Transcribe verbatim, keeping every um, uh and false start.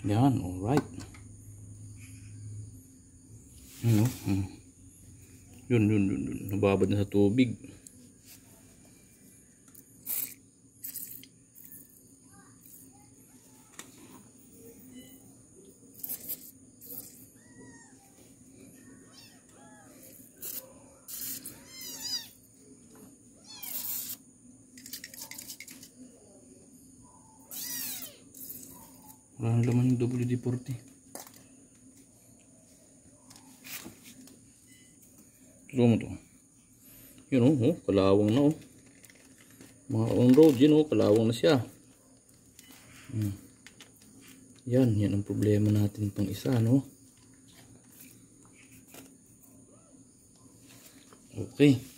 Yan, alright. Ano? Hmm. Yun, yun, yun, yun. Nababad na sa tubig. Wala na laman yung W D forty. Ito mo to. Yun o, oh, kalawang na o. Oh. Mga on road, yun o, oh, kalawang na siya. Hmm. Yan, yan ang problema natin pang isa, no? Okay.